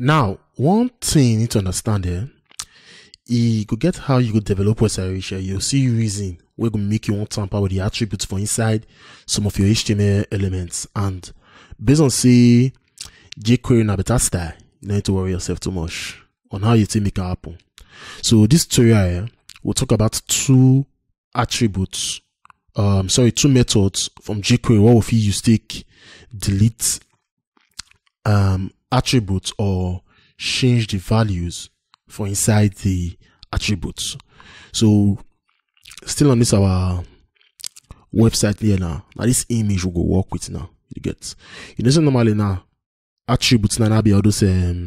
Now, one thing you need to understand here, you could get how you could develop website reach. You'll see reason where going make you want to tamper with the attributes for inside some of your HTML elements. And based on say jQuery na better style, you don't need to worry yourself too much on how you take make it happen. So this tutorial here, we'll talk about two attributes, two methods from jQuery what if you use take delete attributes or change the values for inside the attributes. So still on this our website here now this image will go work with now. You get, you know, so normally now attributes now be all those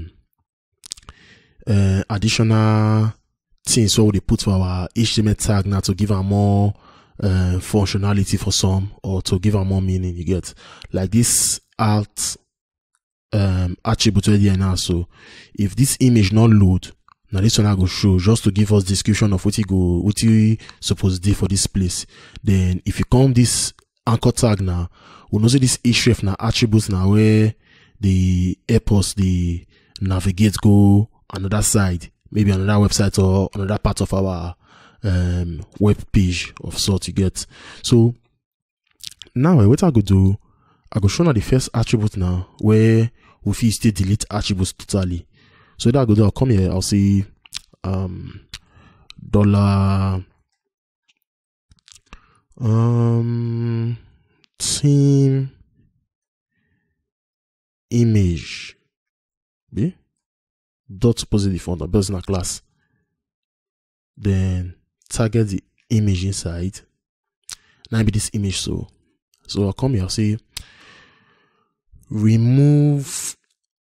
additional things what they put for our HTML tag now to give them more functionality for some or to give them more meaning. You get, like this alt attribute right here now. So if this image not load, now this one I go show just to give us description of what you supposed to do for this place. Then if you come this anchor tag now, we know see this href now attributes now where the help the navigate go another side, maybe another website or another part of our web page of sort. You get, so now what I go do, I go show now the first attribute now where we feel still delete attributes totally. So that I go do, I'll come here, I'll say dollar team image b dot positive font or business class, then target the image inside. Now be this image. So I'll come here, I'll say remove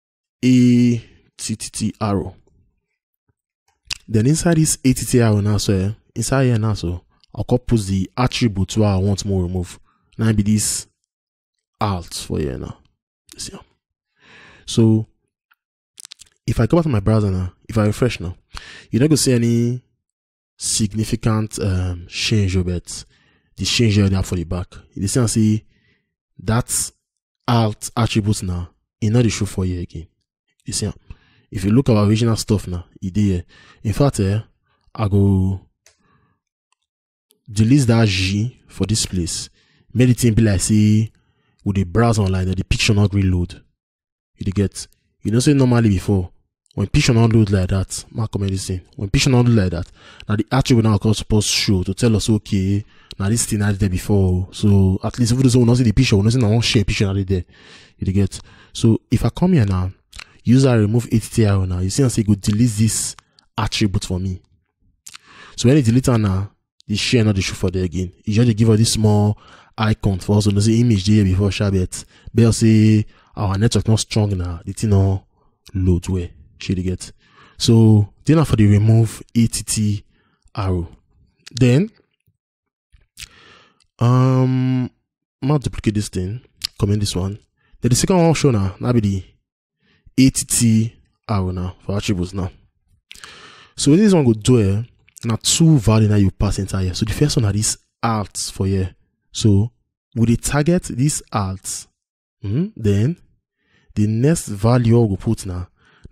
ATT arrow. Then inside this ATT arrow now, so inside here now, so I'll put the attribute where I want more remove. Now be this alt for here now. See. So if I go back to my browser now, if I refresh now, you're not gonna see any significant change over it. The change here now for the back. You see that alt attributes now in not the show for you again. You see, if you look at our original stuff now, it there. In fact, I go delete that G for this place. Made it thing be like say with the browser online that the picture not reload. You get, you know, say normally before when picture not load like that, mark comment this thing. When picture not load like that, now the attribute now supposed to show to tell us okay, now this thing not there before. So at least if we don't see the picture, we don't see now one share picture not there. You get. So if I come here now, user remove ATT arrow now, you see I say go delete this attribute for me. So when you delete it now, the share not the show for there again. You just give us this small icon for us to see image there before Shabbat. But say our network not strong now, the thing not load where should you get. So then for the remove ATT arrow. Then I'll duplicate this thing, comment this one. Then the second one I'll show now be the ATT arrow now for attributes now. So this one go do here. Now two value now you pass inside here. So the first one are these alts for here. So with the target these alts, then the next value I will put now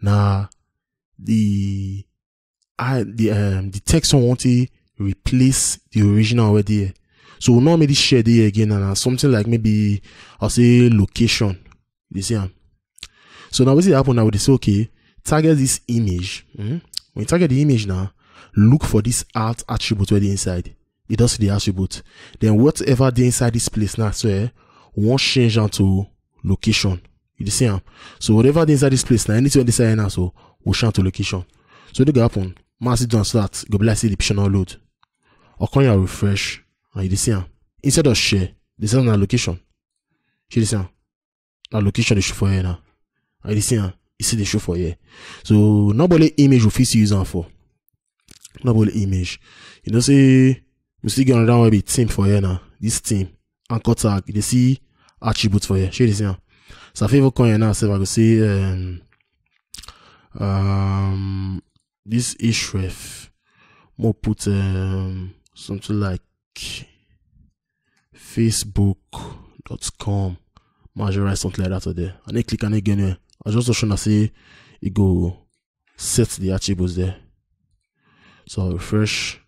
the text I want to replace the original already here. So we'll not make this share there again and something like maybe I'll say location. You see. So now what will happen now? We say okay, target this image. When you target the image now, look for this alt attribute where the inside. It does the attribute. Then whatever the inside this place now, so we won't change down to location. You see. So whatever the inside this place now, anything inside now, so we'll change to location. So what will happen? Massive don't start. Go like see the picture not load. Or can you refresh? And you see. Instead of share, this is a location. You see. Now location is show for here now. And you see. You see the show for here. So nobody image will fit use for. Nobody image. You know say we still get another one be team for here now. This team anchor tag. You see attributes for here. You see. So if you come here now, so I go say this href more put something like facebook.com, marginalize something like that there. And then click on it again. I just show I say it go set the attributes there. So I'll refresh.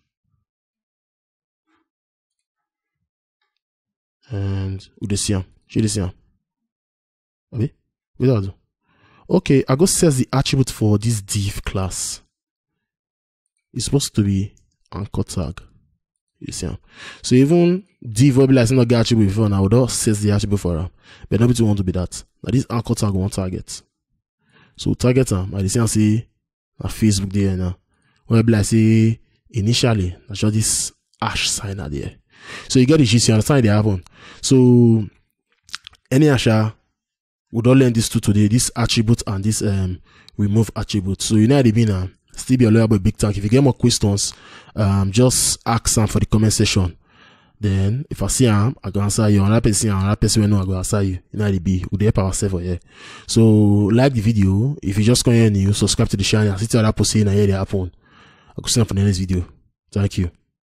And we just see them. Should see them? Okay. Without. Okay, I go set the attribute for this div class. It's supposed to be anchor tag. You see them? So even div will be like not get attribute before now, we'll set the attribute for them. But nobody want to be that. Now this anchor tag won't target. So target them. I see a Facebook there now. Well, like say initially, I show this hash sign out there. So you get the gist, you understand they happen. So any asha we don't learn these two today, this attribute and this remove attribute. So you know how they be now. Still be a little bit big tank. If you get more questions, just ask them for the comment section. Then if I see them, I go answer you. Another person will know I go answer you. You know how they be. We help ourselves here. So like the video. If you just come here new, subscribe to the channel. See the other post in here they happen. I'll see you for the next video. Thank you.